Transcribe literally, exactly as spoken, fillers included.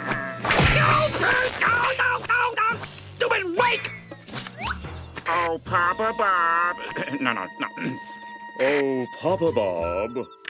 No, no, no, no, no, stupid rake! Oh, Papa Bob. No, no, no. Oh, Papa Bob.